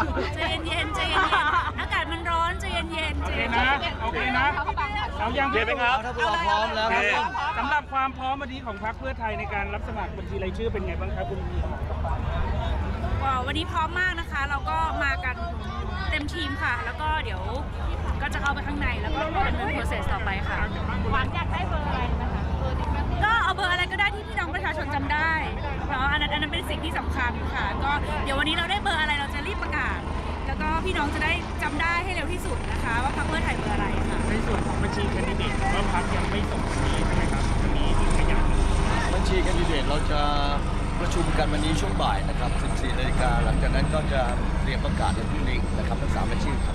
ใจเย็นใจเย็นอากาศมันร้อนใจเย็นโอเคนะโอเคนะเรายังเห็นไหมครับถ้าพวกเราพร้อมแล้วครับสำหรับความพร้อมวันนี้ของพรรคเพื่อไทยในการรับสมัครบัญชีรายชื่อเป็นไงบ้างครับคุณมีวันนี้พร้อมมากนะคะเราก็มากันเต็มทีมค่ะแล้วก็เดี๋ยวก็จะเข้าไปข้างในแล้วก็ดำเนิน process ต่อไปค่ะหวังอยากได้เบอร์อะไรนะคะก็เอาเบอร์อะไรก็ได้ที่พี่น้องประชาชนจำได้เพราะอันนั้นเป็นสิ่งที่สำคัญค่ะก็เดี๋ยววันนี้เราได้เบอร์อะไรเราจะรีบประกาศแล้วก็พี่น้องจะได้จำได้ให้เร็วที่สุดนะคะว่าพรรคเพื่อไทยเบอร์อะไรค่ะในส่วนของบัญชีแคนดิเดตว่าพรรคยังไม่ส่งนี้ใช่ไหมครับวันนี้ขยันบัญชีแคนดิเดตเราจะประชุมกันวันนี้ช่วงบ่ายนะครับ 14 นาฬิกาหลังจากนั้นก็จะเตรียมประกาศในพรุ่งนี้นะครับทั้ง3บัญชีครับ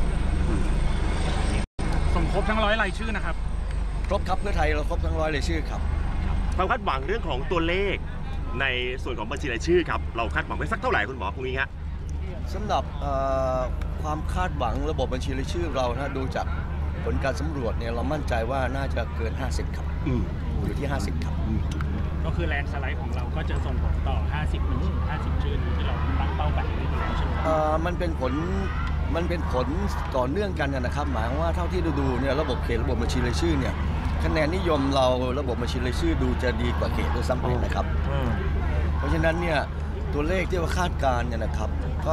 ส่งครบทั้ง100 รายชื่อนะครับครบครับเพื่อไทยเราครบทั้ง100 รายชื่อครับความคาดหวังเรื่องของตัวเลขในส่วนของบัญชีรายชื่อครับเราคาดหวังไว้สักเท่าไหร่คุณหมอพรุ่งนี้ฮะสำหรับความคาดหวังระบบบัญชีรายชื่อเรานะดูจากผลการสำรวจเนี่ยเรามั่นใจว่าน่าจะเกิน50ครับอยู่ที่50ครับก็คือแลนด์สไลด์ของเราก็จะส่งผลต่อ50 มัน50 ชื่อที่เราตั้งเป้าไปในตัวใช่ไหมมันเป็นผลต่อเนื่องกันนะครับหมายความว่าเท่าที่ดูเนี่ยระบบเขตระบบบัญชีรายชื่อเนี่ยคะแนนนิยมเราระบบบัญชีรายชื่อดูจะดีกว่าเขตด้วยซ้ำไปนะครับเพราะฉะนั้นเนี่ยตัวเลขที่ว่าคาดการณ์เนี่ยนะครับก็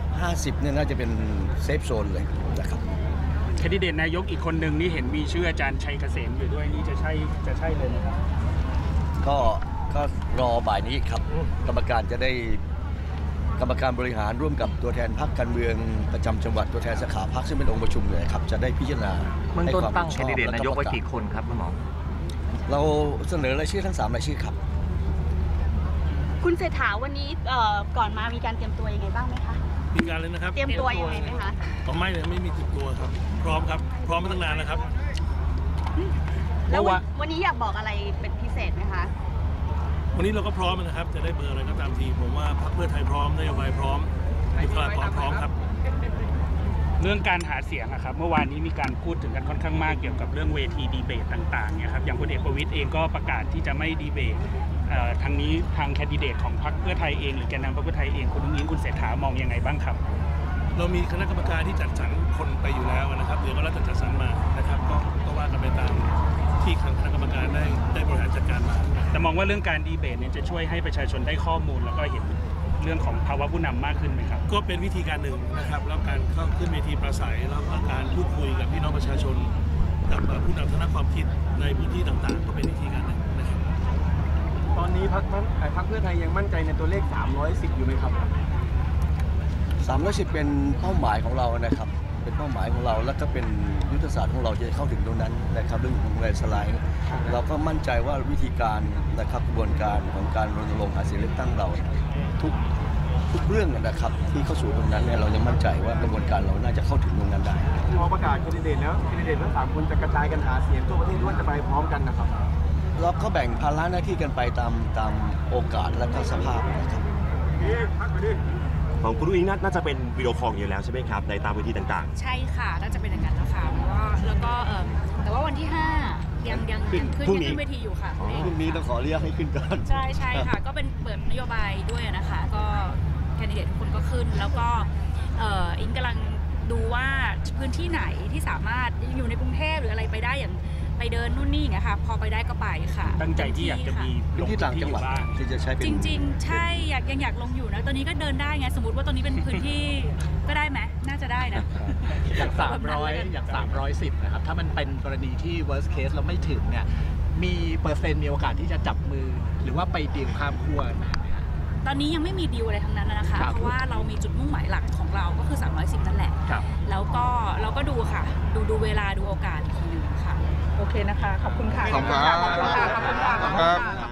50เนี่ยน่าจะเป็นเซฟโซนเลยนะครับแคนดิเดตนายกอีกคนหนึ่งนี่เห็นมีชื่ออาจารย์ชัยเกษมอยู่ด้วยนี่จะใช่เลยนะครับก็รอบ่ายนี้ครับกรรมการบริหารร่วมกับตัวแทนพรรคการเมืองประจำจังหวัดตัวแทนสาขาพรรคซึ่งเป็นองค์ประชุมเลยครับจะได้พิจารณาให้ความตั้งแคนดิเดตนายกไว้กี่คนครับคุณหมอเราเสนอรายชื่อทั้ง3รายชื่อครับคุณเศรษฐาวันนี้ก่อนมามีการเตรียมตัวยังไงบ้างไหมคะมีการเลยนะครับเตรียมตัวยังไงไหมคะไม่เลยไม่มีเตรียมตัวครับพร้อมครับพร้อมมาตั้งนานแล้วครับแล้ววันนี้อยากบอกอะไรเป็นพิเศษไหมคะวันนี้เราก็พร้อมนะครับจะได้เบอร์อะไรก็ตามทีผมว่าพรรคเพื่อไทยพร้อมนโยบายพร้อมบุคลากรพร้อมครับเรื่องการหาเสียงครับเมื่อวานนี้มีการพูดถึงกันค่อนข้างมากเกี่ยวกับเรื่องเวทีดีเบตต่างๆเนี่ยครับอย่างพลเอกประวิตรเองก็ประกาศที่จะไม่ดีเบตทางนี้ทางแคนดิเดตของพรรคเพื่อไทยเองหรือแกนนำพรรคเพื่อไทยเองคุณนุ้งอิงคุณเศรษฐามองยังไงบ้างครับเรามีคณะกรรมการที่จัดสรรคนไปอยู่แล้วนะครับเดี๋ยวก็เราจะจัดสรรมานะครับก็ว่ากันไปตามที่คณะกรรมการได้บริหารจัดการมาแต่มองว่าเรื่องการดีเบตเนี่ยจะช่วยให้ประชาชนได้ข้อมูลแล้วก็เห็นเรื่องของภาวะผู้นำมากขึ้นไหมครับก็เป็นวิธีการหนึ่งนะครับแล้วการเข้าขึ้นเวทีปราศัยแล้วก็การพูดคุยกับพี่น้องประชาชนกับผู้นำทางความคิดในพื้นที่ต่างๆก็เป็นวิธีการหนึ่งนะครับตอนนี้พรรคเพื่อไทยยังมั่นใจในตัวเลข310อยู่ไหมครับ 310เป็นเป้าหมายของเรานะครับเป็นเป้าหมายของเราและก็เป็นยุทธศาสตร์ของเราจะเข้าถึงตรงนั้นนะครับเรื่องของแลนด์สไลด์เราก็มั่นใจว่าวิธีการนะครับกระบวนการของการรณรงค์หาเสียงเลือกตั้งเราทุกเรื่องนะครับที่เข้าสู่ตรงนั้นเนี่ยเรายังมั่นใจว่ากระบวนการเราน่าจะเข้าถึงตรงนั้นได้พอประกาศแคนดิเดตแล้วแคนดิเดตทั้ง3คนจะกระจายกันหาเสียงทั่วประเทศด้วยจะไปพร้อมกันนะครับเราก็แบ่งภาระหน้าที่กันไปตามโอกาสและก็สภาพนะครับของคุณนุ้งอิงน่าจะเป็นวิดีโอคอลอยู่แล้วใช่ไหมครับในตามเวทีต่างๆใช่ค่ะน่าจะเป็นอย่างนั้นแล้วค่ะแล้วก็แต่ว่าวันที่5ยังขึ้นเวทีอยู่ค่ะพรุ่งนี้ต้องขอเรียกให้ขึ้นก่อนใช่ค่ะก็เป็นเปิดนโยบายด้วยนะคะก็แคนดิเดตทุกคนก็ขึ้นแล้วก็อิงกำลังดูว่าพื้นที่ไหนที่สามารถอยู่ในกรุงเทพหรืออะไรไปได้อย่างไปเดินนู่นนี่ไงค่ะพอไปได้ก็ไปค่ะตั้งใจที่อยากจะมีลงที่ต่างจังหวัดที่จะใช้เป็นจริงๆใช่อยากลงอยู่นะตอนนี้ก็เดินได้ไงสมมติว่าตอนนี้เป็นพื้นที่ก็ได้ไหมน่าจะได้นะอย่าง310นะครับถ้ามันเป็นกรณีที่ worst case เราไม่ถึงเนี่ยมีเปอร์เซ็นต์มีโอกาสที่จะจับมือหรือว่าไปดีลข้ามขั้วนะตอนนี้ยังไม่มีดีลอะไรทั้งนั้นนะคะเพราะว่าเรามีจุดมุ่งหมายหลักของเราก็คือ310นั่นแหละแล้วก็เราก็ดูค่ะดูเวลาดูโอกาสอีกทีนึงค่ะโอเคนะคะขอบคุณค่ะขอบคุณครับ